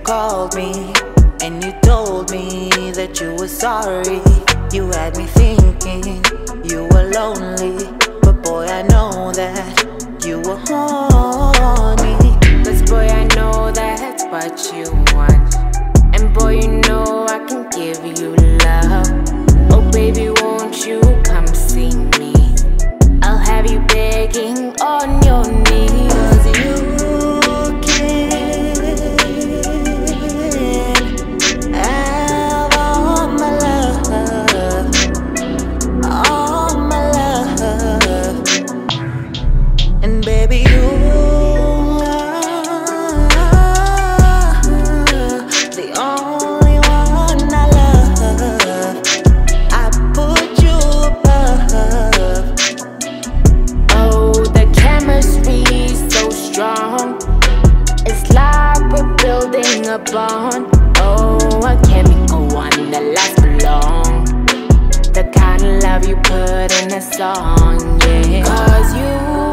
called me and you told me that you were sorry. You had me thinking you were lonely, but boy, I know that you were horny. 'Cause boy, I know that's what you want, and boy, you know I can give you love. Oh baby, won't you come see me? I'll have you begging on your knees. 'Cause you can have all my love, and baby, you the only one I love. I put you above. Oh, the chemistry's so strong. It's like we're building a bond. Oh, a chemical one that lasts for long. The kind of love you put in a song, yeah. 'Cause you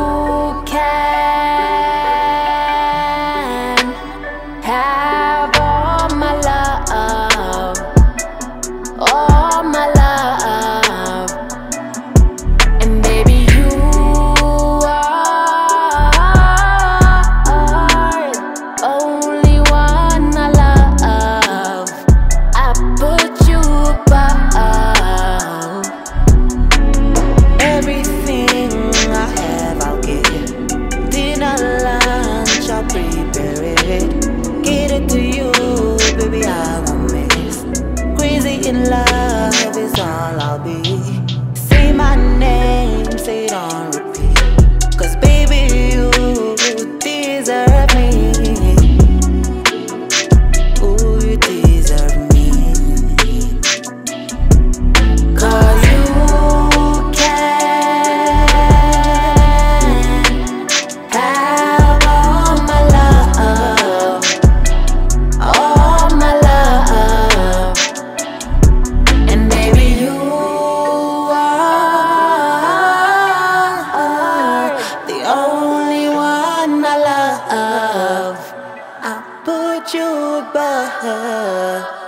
can have all my love, all my love, and baby, you are only one I love. I put you above. Everything I have, I'll give. Dinner, lunch, I'll prepare it. Get it to you, baby, I won't miss. Crazy in love is all I'll be. Say my name, say it on repeat. 'Cause baby, you deserve me. Ooh, you deserve me. 'Cause you can have all my love, all my love, and baby, you are the only one I love. I'll put you above.